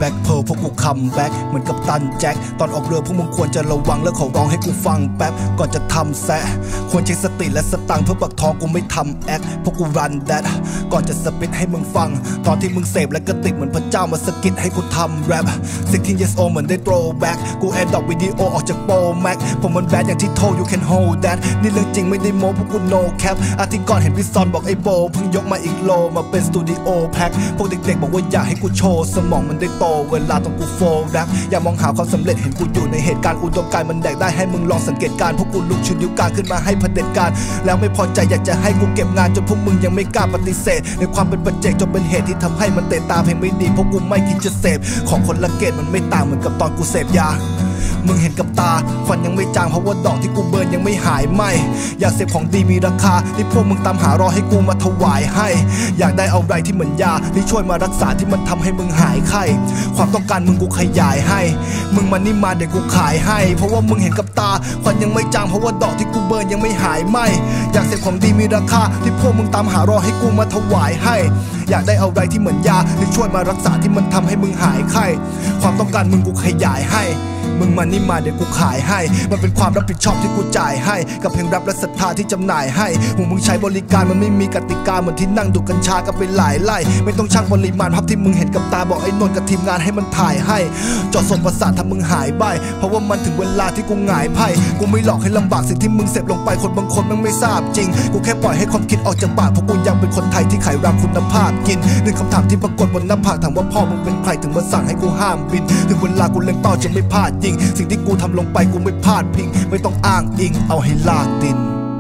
บ็คเพลพวกกูคัมแบ็คเหมือนกับตันแจ็คตอนออกเรือพวกมึงควรจะระวังแล้วขอร้องให้กูฟังแป๊บก่อนจะทำแซะควรใช้สติและสตังค์เพื่อปักทองกูไม่ทำแอคพวกกูรันแดดก่อนจะสปิดให้มึงฟังตอนที่มึงเสพและก็ติดเหมือนพระเจ้ามาสกิดให้กูทำแรป16 years old เหมือนได้ throw back กูแอดดอกวิดีโอออกจากโปรแม็กผมมันแบดอย่างที่โท you can hold that นี่เรื่องจริงไม่ได้โม้พวกกู no cap อาทิตย์ก่อนเห็นพี่ซอนบอกไอ้โบเพิ่งยกมาอีกโลมาเป็นสตูดิโอแพ็คพวกเด็กๆบอกว่าอยากให้กูโชว์สมองมันได้โตเวลาต้องกูโฟล์แรปอย่ามองหาความสำเร็จเห็นกูอยู่ในเหตุการณ์อุดมการณ์มันแดกได้ให้มึงลองสังเกตการพวกกูลุกชุดนิ้วกลางขึ้นมาให้เผด็จการแล้วไม่พอใจอยากจะให้กูเก็บงานจนพวกมึงยังไม่กล้าปฏิเสธในความเป็นปัจเจกจนเป็นเหตุที่ทำให้มันเตะตาเพลงไม่ดีพวกกูไม่คิดจะเสพของคนละเกตมันไม่ต่างเหมือนกับตอนกูเสพยามึงเห็นกับตาควันยังไม่จางเพราะว่าดอกที่กูเบิร์นยังไม่หายไหมอยากเสพของดีมีราคาที่พวกมึงตามหารอให้กูมาถวายให้อยากได้เอาไรที่เหมือนยาที่ช่วยมารักษาที่มันทำให้มึงหายไข้ความต้องการมึงกูขยายให้มึงมานี่มาเดี๋ยวกูขายให้เพราะว่ามึงเห็นกับตาควันยังไม่จางเพราะว่าดอกที่กูเบิร์นยังไม่หายไหมอยากเสพของดีมีราคาที่พวกมึงตามหารอให้กูมาถวายให้อยากได้เอาไรที่เหมือนยาที่ช่วยมารักษาที่มันทำให้มึงหายไข้ความต้องการมึงกูขยายให้มึงมานี่มาเดี๋ยวกูขายให้มันเป็นความรับผิดชอบที่กูจ่ายให้กับเพลงแรปและศรัทธาที่จำหน่ายให้หูมึงใช้บริการมันไม่มีกติกาเหมือนที่นั่งดูกัญชากันไปหลายไล่ไม่ต้องชั่งปริมาณภาพที่มึงเห็นกับตาบอกไอ้นนท์กับทีมงานให้มันถ่ายให้จอดส่งประสาททำมึงหายใบเพราะว่ามันถึงเวลาที่กูหงายไพ่กูไม่หลอกให้ลำบากสิ่งที่มึงเสพลงไปคนบางคนมันไม่ทราบจริงกูแค่ปล่อยให้ความคิดออกจากปากเพราะกูยังเป็นคนไทยที่ขายรำคุณภาพกินหนึ่งคำถามที่ปรากฏบนหน้าผากถามว่าพ่อมึงเป็นใครถึงมาสั่งให้กูห้ามบินถึงเวลากูเล็งเป้าจะไม่พลาดยิงสิ่งที่กูทำลงไปกูไม่พลาดพิงไม่ต้องอ้างอิงเอาให้ลากดิน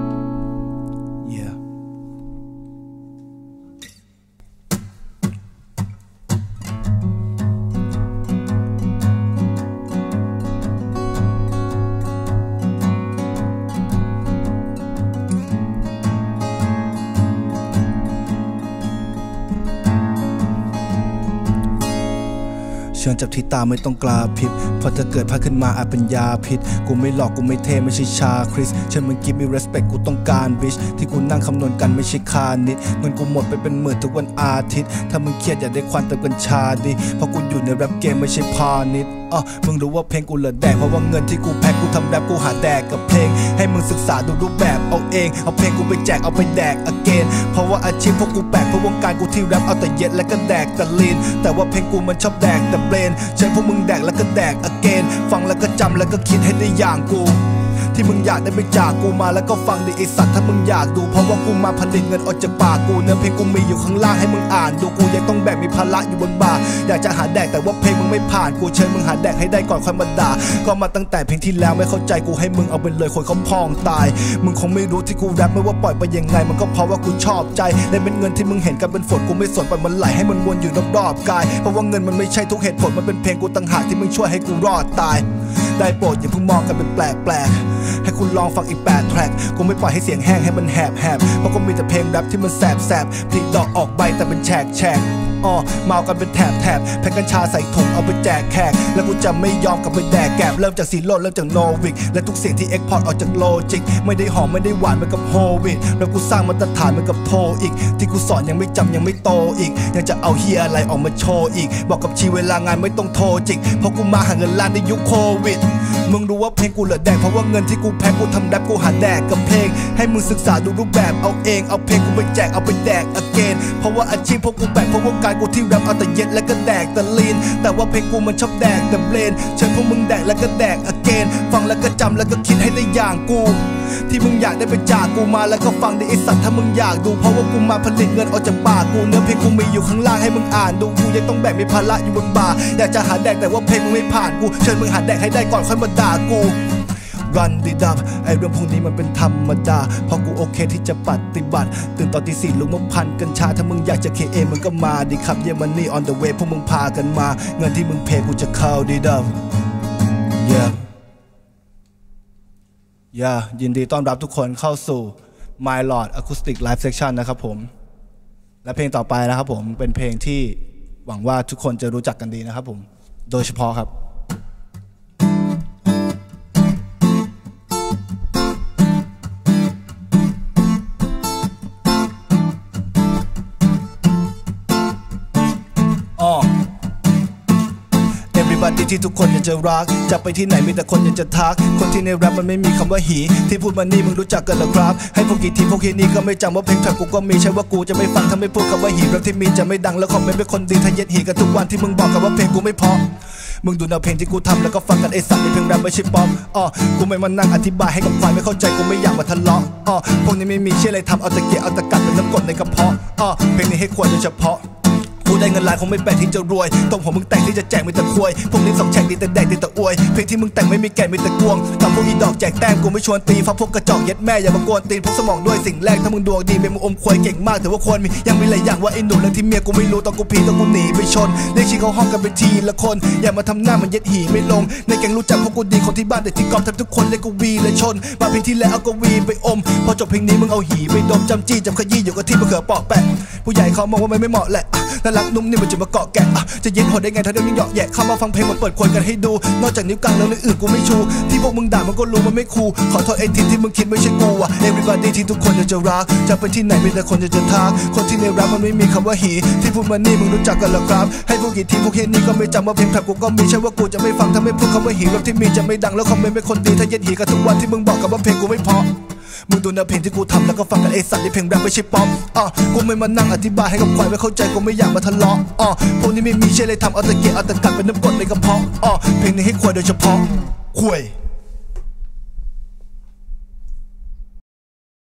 เชิญจับที่ตาไม่ต้องกลาพิษพอจะเกิดพลาดขึ้นมาอาจเป็นยาพิษกูไม่หลอกกูไม่เท่ไม่ใช่ชาคริสเชิญมึงกิฟต์มี respect กูต้องการบิชที่กูนั่งคำนวณกันไม่ใช่คานิดเงินกูหมดไปเป็นหมื่นทุกวันอาทิตย์ถ้ามึงเครียดอยากได้ควันเติมกัญชาดิเพราะกูอยู่ในแรปเกมไม่ใช่พาณิชย์มึงรู้ว่าเพลงกูเหลือแดกเพราะว่าเงินที่กูแพ็คกูทำแรปกูหาแดกกับเพลงให้มึงศึกษาดูรูปแบบเอาเองเอาเพลงกูไปแจกเอาไปแดก again เพราะว่าอาชีพพวกกูแปลกเพราะวงการกูที่แรปเอาแต่เย็ดและก็แดกแต่ลีนแต่ว่าเพลงกูมันชอบแดกแต่เบรนเชิญพวกมึงแดกแล้วก็แดก again ฟังแล้วก็จำแล้วก็คิดให้ได้อย่างกูที่มึงอยากได้ไปจากกูมาแล้วก็ฟังดิไอสัตว์ถ้ามึงอยากดูเพราะว่ากูมาผลิตเงินออกจากปากกูเนื้อเพลงกูมีอยู่ข้างล่างให้มึงอ่านดูกูยังต้องแบกมีภาระอยู่บนบ่าอยากจะหาแดกแต่ว่าเพลงมึงไม่ผ่านกูเชิญมึงหาแดกให้ได้ก่อนค่อยมาด่าก็มาตั้งแต่เพลงที่แล้วไม่เข้าใจกูให้มึงเอาไปเลยคนเขาพองตายมึงคงไม่รู้ที่กูแรปไม่ว่าปล่อยไปยังไงมันก็เพราะว่ากูชอบใจได้เป็นเงินที่มึงเห็นกันเป็นฝนกูไม่สนปล่อยมันไหลให้มันวนอยู่รอบๆกายเพราะว่าเงินมันไม่ใช่ทุกเหตุผลมันเป็นเพลงกูต่างหากที่มึงช่วยให้กูรอดตายได้โปรดอย่าเพิ่งมองกันเป็นแปลกๆให้คุณลองฟังอีก8 แทร็กกูไม่ปล่อยให้เสียงแห้งให้มันแหบเพราะกูมีแต่เพลงแรปที่มันแสบผลิดอกออกใบแต่เป็นแฉกเมากันเป็นแถบแพ็คกัญชาใส่ถุงเอาไปแจกแขกแล้วกูจะไม่ยอมกลับไปแดกแกบเริ่มจากซีโร่เริ่มจากโนวิกและทุกเสียงที่เอ็กพอร์ตออกจากโลจิกไม่ได้หอมไม่ได้หวานเหมือนกับโฮวิดแล้วกูสร้างมาตรฐานเหมือนกับโทอีกที่กูสอนยังไม่จำยังไม่โตอีกยังจะเอาเฮียอะไรออกมาโชว์อีกบอกกับชีเวลางานไม่ต้องโทรจิกเพราะกูมาหาเงินล้านในยุคโควิดมึงรู้ว่าเพลงกูเหลือแดกเพราะว่าเงินที่กูแพ็คกูทำแรปกูหาแดกกับเพลงให้มึงศึกษาดูรูปแบบเอาเองเอาเพลงกูไปแจกเอาไปแดก again เพราะว่าอาชีพพวกกูแบกเพราะวงการกูที่แรปเอาแต่เย็ดและก็แดกแต่ลีนแต่ว่าเพลงกูมันชอบแดกแต่เบรนเชิญพวกมึงแดกแล้วก็แดก again ฟังแล้วก็จำแล้วก็คิดให้ได้อย่างกูที่มึงอยากได้ไปจากกูมาแล้วก็ฟังดิไอสัตว์ถ้ามึงอยากดูเพราะว่ากูมาผลิตเงินออกจากปากกูเนื้อเพลงกูมีอยู่ข้างล่างให้มึงอ่านดูกูยังต้องแบกมีภาระอยู่บนบ่าอยากจะหาแดกแต่ว่าเพลงมึงไม่ผ่านกูเชิญมึงหาแดกให้ได้ก่อนค่อยมาด่ากูรันดีดับไอเรื่องพวกนี้มันเป็นธรรมดาเพราะกูโอเคที่จะปฏิบัติตื่นตอนตี 4ลุกมาพันกัญชาถ้ามึงอยากจะ KA มึงก็มาดิครับเยมันนี่ on the way พวกมึงพากันมาเงินที่มึงเพย์กูจะเข้าดีดับยินดีต้อนรับทุกคนเข้าสู่ My Lord Acoustic Live Section นะครับผมและเพลงต่อไปนะครับผมเป็นเพลงที่หวังว่าทุกคนจะรู้จักกันดีนะครับผมโดยเฉพาะครับที่ทุกคนอยากจะรักจะไปที่ไหนมีแต่คนอยากจะทักคนที่ในแรปมันไม่มีคำว่าหีที่พูดมานี่มึงรู้จักกันหรอครับให้พวกกี่ทีพวกที่นี่ก็ไม่จำว่าเพลงแทบกูก็มีใช่ว่ากูจะไม่ฟังถ้าไม่พูดคำว่าหีแรปที่มีจะไม่ดังแล้วคอมเมนต์เป็นคนดีถ้าเย็ดหีกันทุกวันที่มึงบอกกันว่าเพลงกูไม่เพราะมึงดูแนวเพลงที่กูทำแล้วก็ฟังกันไอ้สัตว์ในเพลงแรปไม่ใช่ป๊อปกูไม่มานั่งอธิบายให้กับควายไม่เข้าใจกูไม่อยากมาทะเลาะพวกนี้ไม่มีเชื่ออะไรทำเอาตะเกียบเอาตะกัดเป็นน้ำกรดในกระเพาะเพลงนี้ให้ควรโดยเฉพาะกูได้เงินล้านคงไม่แปลกที่จะรวยตรงผมมึงแต่งที่จะแจกมีแต่ควยพวกนี้สองแฉกดีแต่แดกดีแต่อวยเพลงที่มึงแต่งไม่มีแก่มีแต่กวงกับพวกอีดอกแจกแต้มกูไม่ชวนตีฟังพวกกระจอกเย็ดแม่อย่ามากวนตีนพวกสมองด้วยสิ่งแรกถ้ามึงดวงดีเป็นมึงอมควยเก่งมากแต่ว่าควรมียังมีหลายอย่างว่าไอ้หนุ่มเรื่องที่เมียกูไม่รู้ตอนกูพีตอนกูหนีไปชนเรียกชีเขาห้องกันเป็นทีละคนอย่ามาทำหน้ามันเย็ดหีไม่ลงในแก๊งรู้จักพวกกูดีคนที่บ้านเด็กที่กอล์ฟทำทุกคนเลยกูวีเลยชนมาเพลงที่แล้วเอากวีไปอมพอจบเพลงนี้มึงเอาหีไปดมจำจี้จำขยี้อยู่กับที่มะเขือเปาะแปะผู้ใหญ่เขามองว่ามันไม่เหมาะแหละน่ารักนุ่มนี่มันจะมาเกาะแกะจะเย็นหัวได้ไงถ้าเดี๋ยวนี้เหยาะแยะเข้ามาฟังเพลงมาเปิดควนกันให้ดูนอกจากนิ้วกลางแล้วนิ้วอื่นกูไม่ชูที่พวกมึงด่ามันก็รู้มันไม่คูลขอโทษไอ้ที่มึงคิดไม่ใช่กูอ่ะ everybody ที่ทุกคนอยากจะรักจะไปที่ไหนมีแต่คนอยากจะทักคนที่ในแรปมันไม่มีคำว่าหีที่พูดมานี่มึงรู้จักกันหรอครับให้พวกกี่ทีพวกเฮียนี่ก็ไม่จำว่าเพลงแทบกูก็มีใช่ว่ากูจะไม่ฟังถ้าไม่พูดคำว่าหีแรปที่มีจะไม่ดังแล้วคอมเมนต์เป็นคนดีถ้าเย็นหีกันทุกวันที่มึงบอกกันว่าเพลงกูไม่เพราะมึงดูแนวเพลงที่กูทำแล้วก็ฟังกันไอ้สัตว์ในเพลงแรปไม่ใช่ป๊อปกูไม่มานั่งอธิบายให้กับควายไม่เข้าใจกูไม่อยากมาทะเลาะพวกนี้ไม่มีเชื่อเลยทำเอาตะเกียบเอาตะกัดเป็นน้ำกรดในกระเพาะเพลงนี้ให้ควายโดยเฉพาะควาย